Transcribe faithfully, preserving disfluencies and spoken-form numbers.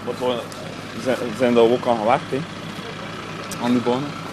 Wat we zijn, zijn daar ook aan gewerkt, hè, aan die banen.